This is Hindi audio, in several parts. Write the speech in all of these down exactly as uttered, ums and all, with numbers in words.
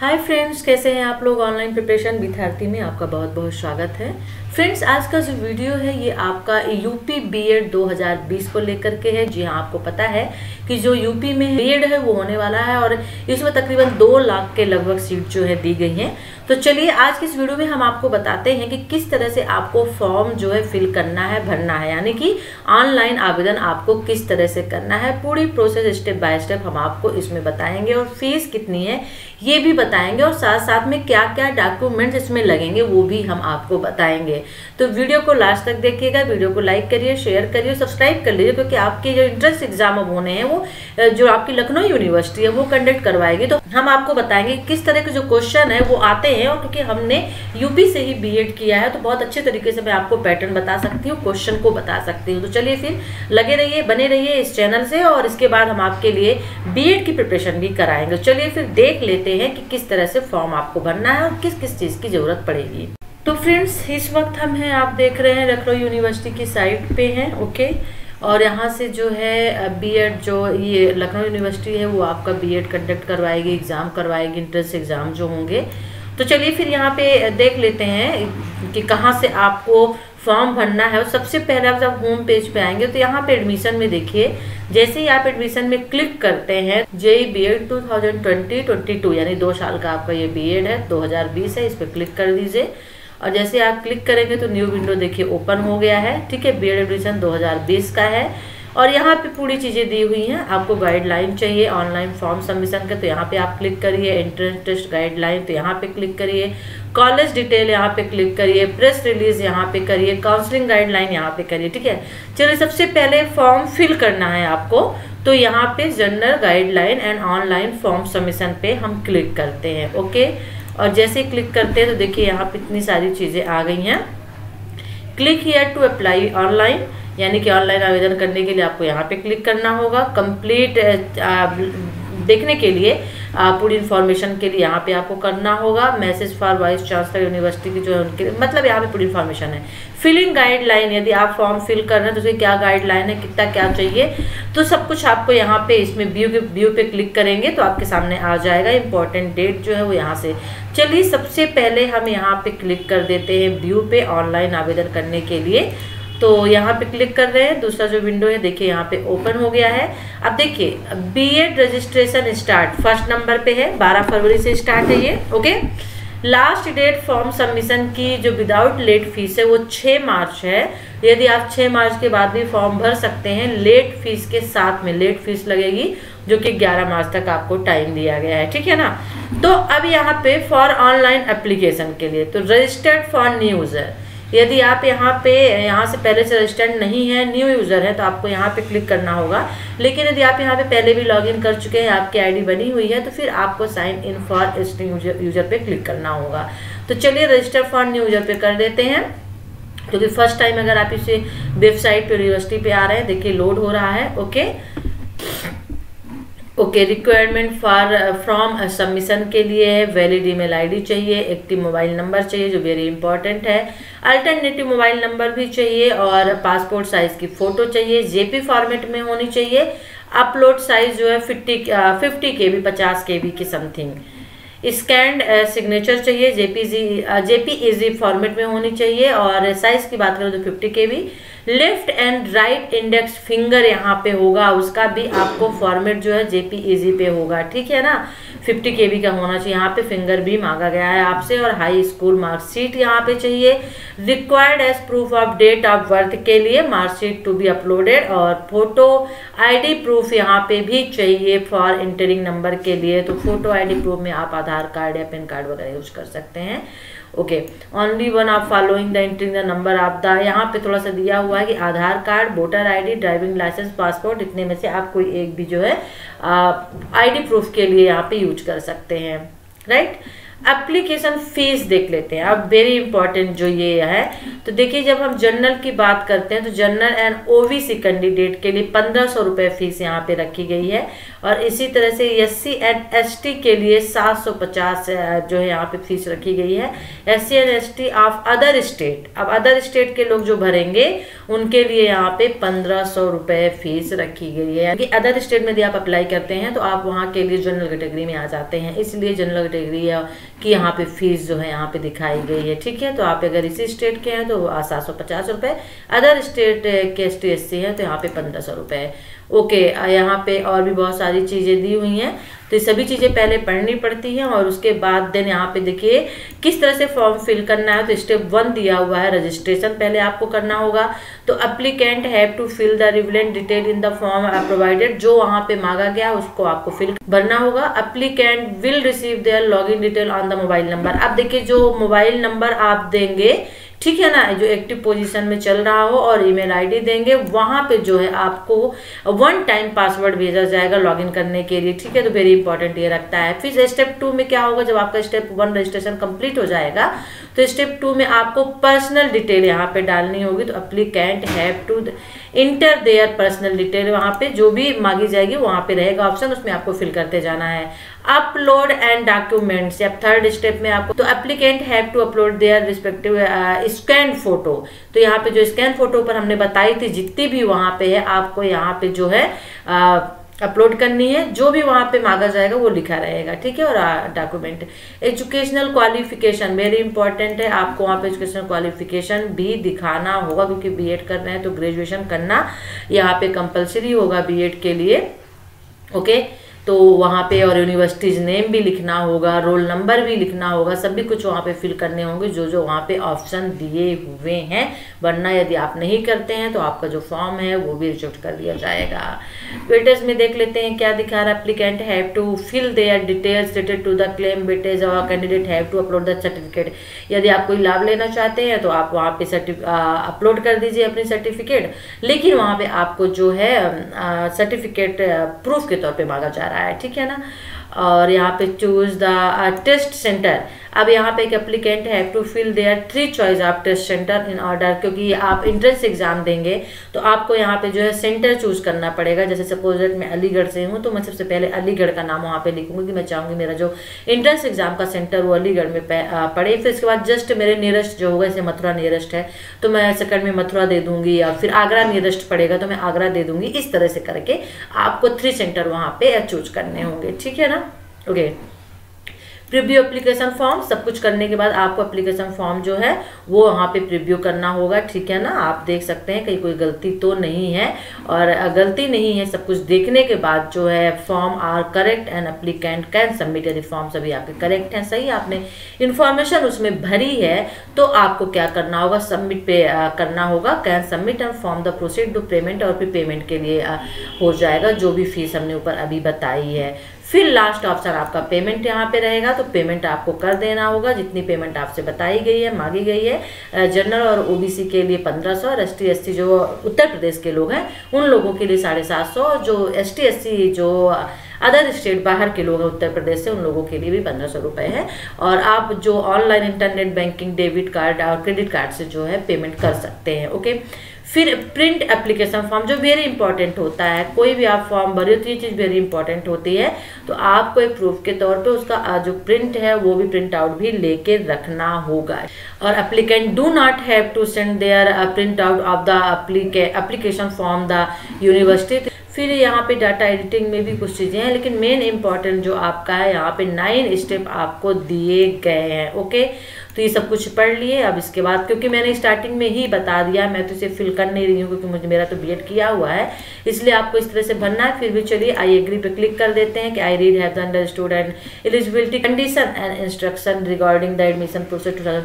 हाय फ्रेंड्स, कैसे हैं आप लोग। ऑनलाइन प्रिपरेशन विद आरती में आपका बहुत बहुत स्वागत है। फ्रेंड्स, आज का जो वीडियो है ये आपका यूपी बीएड दो हज़ार बीस को लेकर के है। जी हाँ, आपको पता है कि जो यूपी में बीएड है वो होने वाला है और इसमें तकरीबन दो लाख के लगभग सीट जो है दी गई हैं। तो चलिए आज की इस वीडियो में हम आपको बताते हैं कि किस तरह से आपको फॉर्म जो है फिल करना है, भरना है, यानी कि ऑनलाइन आवेदन आपको किस तरह से करना है। पूरी प्रोसेस स्टेप बाय स्टेप हम आपको इसमें बताएंगे और फीस कितनी है ये भी बताएंगे और साथ साथ में क्या क्या डॉक्यूमेंट्स इसमें लगेंगे वो भी हम आपको बताएंगे। तो वीडियो को लास्ट तक देखिएगा, वीडियो को लाइक करिए, शेयर करिए, सब्सक्राइब कर लीजिए, क्योंकि आपके जो इंट्रेंस एग्जाम अब होने हैं वो जो आपकी लखनऊ यूनिवर्सिटी है वो कंडक्ट करवाएगी। तो हम आपको बताएंगे किस तरह के जो क्वेश्चन है वो आते हैं, और क्योंकि हमने यूपी से ही बीएड किया है तो बहुत अच्छे तरीके से मैं आपको पैटर्न बता सकती हूँ, क्वेश्चन को बता सकती हूँ। तो चलिए फिर लगे रहिए, बने रहिए इस चैनल से, और इसके बाद हम आपके लिए बीएड की प्रिपरेशन भी कराएंगे। चलिए फिर देख लेते हैं कि किस तरह से फॉर्म आपको भरना है और किस किस चीज की जरूरत पड़ेगी। तो फ्रेंड्स, इस वक्त हम हैं, आप देख रहे हैं लखनऊ यूनिवर्सिटी की साइट पे हैं, ओके। और यहाँ से जो है बीएड, जो ये लखनऊ यूनिवर्सिटी है वो आपका बीएड कंडक्ट करवाएगी, एग्जाम करवाएगी, इंट्रेंस एग्जाम जो होंगे। तो चलिए फिर यहाँ पे देख लेते हैं कि कहाँ से आपको फॉर्म भरना है। और सबसे पहले आप जब होम पेज पे आएंगे तो यहाँ पे एडमिशन में देखिए, जैसे ही आप एडमिशन में क्लिक करते हैं, जेई बीएड दो हज़ार बीस बाईस यानी दो साल का आपका ये बीएड है, दो हज़ार बीस है, इस पर क्लिक कर दीजिए। और जैसे आप क्लिक करेंगे तो न्यू विंडो देखिए ओपन हो गया है, ठीक है। बीएड एडमिशन दो हज़ार बीस का है और यहाँ पे पूरी चीज़ें दी हुई हैं। आपको गाइडलाइन चाहिए ऑनलाइन फॉर्म सबमिशन के, तो यहाँ पे आप क्लिक करिए। एंट्रेंस टेस्ट गाइडलाइन, तो यहाँ पे क्लिक करिए। कॉलेज डिटेल यहाँ पे क्लिक करिए। प्रेस रिलीज यहाँ पे करिए। काउंसलिंग गाइडलाइन यहाँ पे करिए, ठीक है। चलिए सबसे पहले फॉर्म फिल करना है आपको, तो यहाँ पे general guideline and online form submission पे हम क्लिक करते हैं, ओके। और जैसे क्लिक करते हैं तो देखिए यहाँ पे इतनी सारी चीज़ें आ गई हैं। Click here to apply online, यानी कि ऑनलाइन आवेदन करने के लिए आपको यहाँ पे क्लिक करना होगा। कंप्लीट देखने के लिए पूरी इन्फॉर्मेशन के लिए यहाँ पे आपको करना होगा। Message for vice chancellor university की जो है उनके, मतलब यहाँ पे पूरी इन्फॉर्मेशन है। फिलिंग गाइडलाइन, यदि आप फॉर्म फिल कर रहे हैं तो उसकी क्या गाइडलाइन है, कितना क्या चाहिए, तो सब कुछ आपको यहाँ पे इसमें व्यू के व्यू पे क्लिक करेंगे तो आपके सामने आ जाएगा। इंपॉर्टेंट डेट जो है वो यहाँ से। चलिए सबसे पहले हम यहाँ पे क्लिक कर देते हैं व्यू पे ऑनलाइन आवेदन करने के लिए। तो यहाँ पे क्लिक कर रहे हैं, दूसरा जो विंडो है देखिए यहाँ पे ओपन हो गया है। अब देखिए BEd registration start first number पे है, बारह फरवरी से स्टार्ट है ये, okay. Last date form submission की जो विदाउट लेट फीस है वो छह मार्च है। यदि आप छह मार्च के बाद भी फॉर्म भर सकते हैं लेट फीस के साथ में, लेट फीस लगेगी जो कि ग्यारह मार्च तक आपको टाइम दिया गया है, ठीक है ना। तो अब यहाँ पे फॉर ऑनलाइन एप्लीकेशन के लिए, तो रजिस्टर्ड फॉर न्यू यूजर, यदि आप यहाँ पे यहाँ से पहले से रजिस्टर्ड नहीं है, न्यू यूज़र है, तो आपको यहाँ पे क्लिक करना होगा। लेकिन यदि आप यहाँ पे पहले भी लॉगिन कर चुके हैं, आपकी आईडी बनी हुई है, तो फिर आपको sign in for registering user user पे क्लिक करना होगा। तो चलिए रजिस्टर फॉर न्यू यूजर पे कर देते हैं, क्योंकि तो फर्स्ट टाइम अगर आप इसे वेबसाइट पे यूनिवर्सिटी पे आ रहे हैं, देखिए लोड हो रहा है, okay okay. Requirement for from submission के लिए वैलिड ईमेल आईडी चाहिए, एक्टिव मोबाइल नंबर चाहिए जो वेरी इंपॉर्टेंट है, अल्टरनेटिव मोबाइल नंबर भी चाहिए, और पासपोर्ट साइज की फ़ोटो चाहिए, जेपी फॉर्मेट में होनी चाहिए। अपलोड साइज जो है फिफ्टी फिफ्टी के बी पचास के बी की समथिंग। स्कैंड सिग्नेचर चाहिए, जेपीजी जेपीईजी फॉर्मेट में होनी चाहिए, और साइज की बात करें तो fifty K B. Left and right index finger यहाँ पे होगा, उसका भी आपको फॉर्मेट जो है जेपीईजी पे होगा, ठीक है ना। फिफ्टी के बी का होना चाहिए। यहाँ पे फिंगर भी मांगा गया है आपसे, और हाई स्कूल मार्कशीट यहाँ पे चाहिए। Required age proof of date of birth के लिए मार्कशीट टू बी अपलोडेड, और फोटो आईडी प्रूफ यहाँ पे भी चाहिए फॉर इंटरिंग नंबर के लिए। तो फोटो आईडी प्रूफ में आप आधार कार्ड या पैन कार्ड वगैरह यूज कर सकते हैं, okay. Only one of following the entering the number of the, यहाँ पे थोड़ा सा दिया हुआ है कि Aadhaar card, voter ID, driving licence, passport, इतने में से आप कोई एक भी जो है आईडी प्रूफ के लिए यहाँ पे यूज कर सकते हैं, राइट। एप्लीकेशन फीस देख लेते हैं। अब वेरी इंपॉर्टेंट जो ये है, तो देखिए जब हम जनरल की बात करते हैं तो जनरल एंड ओबीसी कैंडिडेट के लिए पंद्रह सौ रुपये फीस यहाँ पे रखी गई है, और इसी तरह से एससी एंड एसटी के लिए सात सौ पचास जो है यहाँ पे फीस रखी गई है। SC and ST of other state, अब अदर स्टेट के लोग जो भरेंगे उनके लिए यहाँ पे पंद्रह सौ रुपये फीस रखी गई है। क्योंकि अदर स्टेट में यदि आप अप्लाई करते हैं तो आप वहाँ के लिए जनरल कैटेगरी में आ जाते हैं, इसलिए जनरल कैटेगरी की यहाँ पे फीस जो है यहाँ पे दिखाई गई है। ठीक है, तो आप अगर इसी स्टेट के हैं तो सात सौ पचास रुपये, अदर स्टेट के एस टी एस सी हैं तो यहाँ पे पंद्रह सौ रुपये। ओके, यहाँ पे और भी बहुत सारी चीज़ें दी हुई हैं, तो ये सभी चीज़ें पहले पढ़नी पड़ती हैं और उसके बाद देन यहाँ पे देखिए किस तरह से फॉर्म फिल करना है। तो स्टेप वन दिया हुआ है, रजिस्ट्रेशन पहले आपको करना होगा। तो applicant have to fill the relevant detail in the form provided, जो वहाँ पे मांगा गया उसको आपको फिल भरना होगा। Applicant will receive their login detail on the mobile number. अब देखिए जो मोबाइल नंबर आप देंगे, ठीक है ना, जो एक्टिव पोजीशन में चल रहा हो, और ईमेल आईडी देंगे, वहां पे जो है आपको वन टाइम पासवर्ड भेजा जाएगा लॉगिन करने के लिए। ठीक है, तो वेरी इंपॉर्टेंट ये रखता है। फिर स्टेप टू में क्या होगा, जब आपका स्टेप वन रजिस्ट्रेशन कंप्लीट हो जाएगा तो स्टेप टू में आपको पर्सनल डिटेल यहाँ पे डालनी होगी। तो applicant have to enter their personal detail, वहाँ पे जो भी मांगी जाएगी वहाँ पे रहेगा ऑप्शन, उसमें आपको फिल करते जाना है। अपलोड एंड डॉक्यूमेंट्स, या थर्ड स्टेप में आपको, तो applicant have to upload their respective scan photo. तो यहाँ पे जो स्कैन फोटो पर हमने बताई थी जितनी भी वहाँ पे है, आपको यहाँ पे जो है आ, अपलोड करनी है, जो भी वहाँ पे मांगा जाएगा वो लिखा रहेगा। ठीक है, और document. Educational qualification very important है, आपको वहाँ पे एजुकेशनल क्वालिफिकेशन भी दिखाना होगा, क्योंकि बीएड कर रहे हैं तो ग्रेजुएशन करना यहाँ पे कंपलसरी होगा बीएड के लिए। ओके, तो वहाँ पे और यूनिवर्सिटीज नेम भी लिखना होगा, रोल नंबर भी लिखना होगा, सभी कुछ वहाँ पे फिल करने होंगे जो जो वहाँ पे ऑप्शन दिए हुए हैं। वरना यदि आप नहीं करते हैं तो आपका जो फॉर्म है वो भी रिजेक्ट कर दिया जाएगा। वेटेज में देख लेते हैं क्या दिखा रहा है। Applicant have to fill their details related to the claim weightage और candidate have to upload the certificate. यदि आप कोई लाभ लेना चाहते हैं तो आप वहाँ पे अपलोड कर दीजिए अपनी सर्टिफिकेट, लेकिन वहाँ पे आपको जो है सर्टिफिकेट प्रूफ के तौर पे मांगा जा रहा है। ठीक है ना, और यहाँ पे चूज द टेस्ट सेंटर। अब यहाँ पे एक applicant have to fill their three choice of test centre in order, क्योंकि आप एंट्रेंस एग्जाम देंगे तो आपको यहाँ पे जो है सेंटर चूज करना पड़ेगा। जैसे सपोज दैट मैं अलीगढ़ से हूँ तो मैं सबसे पहले अलीगढ़ का नाम वहाँ पे लिखूंगी कि मैं चाहूँगी मेरा जो एंट्रेंस एग्जाम का सेंटर वो अलीगढ़ में पड़े। फिर इसके बाद जस्ट मेरे नियरेस्ट जो होगा, जैसे मथुरा नियरेस्ट है तो मैं सेकंड में मथुरा दे दूंगी, या फिर आगरा नियरेस्ट पड़ेगा तो मैं आगरा दे दूंगी। इस तरह से करके आपको थ्री सेंटर वहाँ पे चूज करने होंगे। ठीक है ना, ओके। प्रीव्यू एप्लीकेशन फॉर्म, सब कुछ करने के बाद आपको एप्लीकेशन फॉर्म जो है वो वहाँ पे प्रीव्यू करना होगा। ठीक है ना, आप देख सकते हैं कहीं कोई गलती तो नहीं है, और गलती नहीं है, सब कुछ देखने के बाद जो है form are correct and applicant can submit. यदि फॉर्म सभी आपके करेक्ट हैं, सही आपने इन्फॉर्मेशन उसमें भरी है, तो आपको क्या करना होगा, सबमिट पे आ, करना होगा। Can submit and form the proceed to payment, और फिर पेमेंट के लिए आ, हो जाएगा जो भी फीस हमने ऊपर अभी बताई है। फिर लास्ट ऑप्शन आपका पेमेंट यहाँ पे रहेगा, तो पेमेंट आपको कर देना होगा जितनी पेमेंट आपसे बताई गई है, मांगी गई है। जनरल और ओबीसी के लिए पंद्रह सौ, और एस टी एस सी जो उत्तर प्रदेश के लोग हैं उन लोगों के लिए साढ़े सात सौ, जो एस टी एस सी जो अदर स्टेट बाहर के लोग हैं उत्तर प्रदेश से उन लोगों के लिए भी पंद्रह सौ रुपये है। और आप जो online internet banking, debit card और क्रेडिट कार्ड से जो है पेमेंट कर सकते हैं। ओके, फिर प्रिंट एप्लीकेशन फॉर्म जो वेरी इंपॉर्टेंट होता है, कोई भी आप फॉर्म भरे तो ये चीज़ वेरी इंपॉर्टेंट होती है, तो आपको एक प्रूफ के तौर पे उसका जो प्रिंट है वो भी प्रिंट आउट भी लेके रखना होगा। और applicant do not have to send their print out of the application form the university. फिर यहाँ पे डाटा एडिटिंग में भी कुछ चीज़ें हैं, लेकिन मेन इंपॉर्टेंट जो आपका है यहाँ पे नाइन स्टेप आपको दिए गए हैं। ओके, तो ये सब कुछ पढ़ लिए। अब इसके बाद, क्योंकि मैंने स्टार्टिंग में ही बता दिया, मैं तो इसे फिल कर नहीं रही हूँ क्योंकि मुझे मेरा तो बीएड किया हुआ है, इसलिए आपको इस तरह से भरना है। फिर भी चलिए आई एग्री पे क्लिक कर देते हैं कि I read have understood and eligibility condition and instruction regarding the admission process two thousand twenty in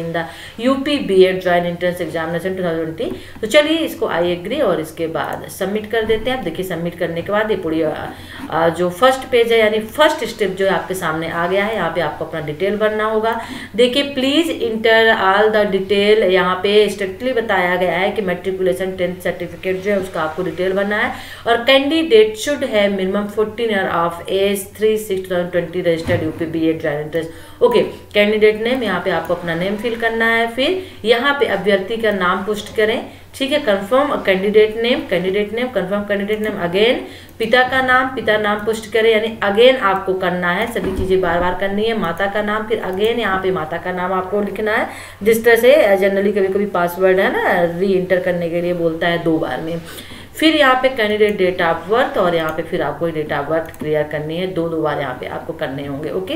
in the UP BEd joint entrance examination two thousand twenty. तो चलिए इसको आई एग्री और इसके बाद सबमिट कर देते हैं। आप देखिए सबमिट करने के बाद ये पूरी जो फर्स्ट पेज है यानी फर्स्ट स्टेप जो है आपके सामने आ गया है। यहाँ पे आपको अपना डिटेल भरना होगा। देखिए please enter all the detail, यहाँ पे स्ट्रिक्टली बताया गया है कि मैट्रिकुलेशन टेंथ सर्टिफिकेट जो है उसका आपको डिटेल भरना है और कैंडिडेट शुड है minimum fourteen year of age, three six two thousand twenty registered UP BEd joint entrance. Okay, candidate name, यहाँ पे आपको अपना नेम फिल करना है। फिर यहाँ पे अभ्यर्थी का नाम पुष्ट करें, ठीक है। Confirm candidate name, candidate name, confirm candidate name. Again पिता का नाम, पिता नाम पुष्ट करें, यानी अगेन आपको करना है, सभी चीजें बार बार करनी है। माता का नाम, फिर अगेन यहाँ पे माता का नाम आपको लिखना है। जिस तरह से जनरली कभी कभी पासवर्ड है ना री इंटर करने के लिए बोलता है दो बार में। फिर यहाँ पे कैंडिडेट डेट ऑफ बर्थ और यहाँ पे फिर आपको डेट ऑफ बर्थ क्लियर करनी है, दो दो बार यहाँ पे आपको करने होंगे। ओके,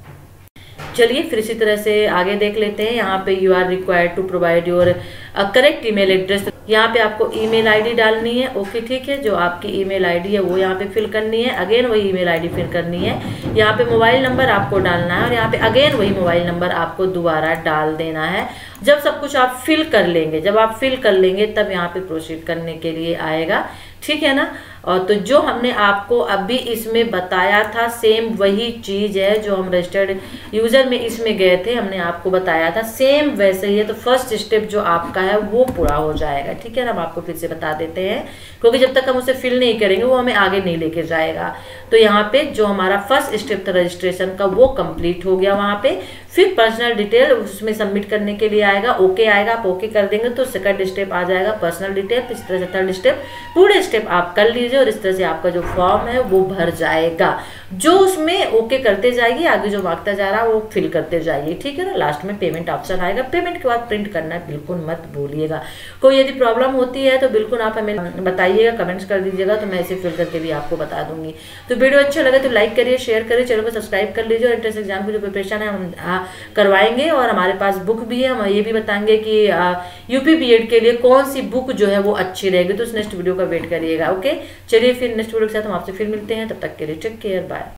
चलिए फिर इसी तरह से आगे देख लेते हैं। यहाँ पे you are required to provide your correct email address, यहाँ पे आपको ईमेल आईडी डालनी है। ओके ठीक है, जो आपकी ईमेल आईडी है वो यहाँ पे फिल करनी है। अगेन वही ईमेल आईडी फिल करनी है। यहाँ पे मोबाइल नंबर आपको डालना है और यहाँ पे अगेन वही मोबाइल नंबर आपको दोबारा डाल देना है। जब सब कुछ आप फिल कर लेंगे, जब आप फिल कर लेंगे तब यहाँ पे प्रोसीड करने के लिए आएगा, ठीक है ना। और तो जो हमने आपको अभी इसमें बताया था सेम वही चीज है जो हम रजिस्टर्ड यूजर में इसमें गए थे, हमने आपको बताया था सेम वैसे ही है। तो फर्स्ट स्टेप जो आपका है वो पूरा हो जाएगा, ठीक है ना। हम आपको फिर से बता देते हैं क्योंकि जब तक हम उसे फिल नहीं करेंगे वो हमें आगे नहीं लेके जाएगा। तो यहाँ पे जो हमारा फर्स्ट स्टेप था रजिस्ट्रेशन का वो कंप्लीट हो गया। वहाँ पे फिर पर्सनल डिटेल उसमें सबमिट करने के लिए आएगा, ओके आएगा, आप ओके कर देंगे तो सेकंड स्टेप आ जाएगा पर्सनल डिटेल। इस तरह से थर्ड स्टेप, पूरे स्टेप आप कर लीजिए और इस तरह से आपका जो फॉर्म है वो भर जाएगा। जो उसमें ओके करते जाइए, आगे जो मांगता जा रहा है वो फिल करते जाइए, ठीक है ना। लास्ट में पेमेंट ऑप्शन आएगा, पेमेंट के बाद प्रिंट करना है, बिल्कुल मत भूलिएगा। कोई यदि प्रॉब्लम होती है तो बिल्कुल आप हमें बताइएगा, कमेंट्स कर दीजिएगा, तो मैं इसे फिल करके भी आपको बता दूंगी। तो वीडियो अच्छा लगे तो लाइक करिए, शेयर करिए, चैनल को सब्सक्राइब कर लीजिए। और एंट्रेंस एग्जाम की जो प्रिपरेशन है हम करवाएंगे और हमारे पास बुक भी है। हम ये भी बताएंगे कि यूपी बीएड के लिए कौन सी बुक जो है वो अच्छी रहेगी। तो उस नेक्स्ट वीडियो का वेट करिएगा। ओके, चलिए फिर नेक्स्ट वीडियो के साथ हम आपसे फिर मिलते हैं। तब तक के लिए टेक केयर, बाय।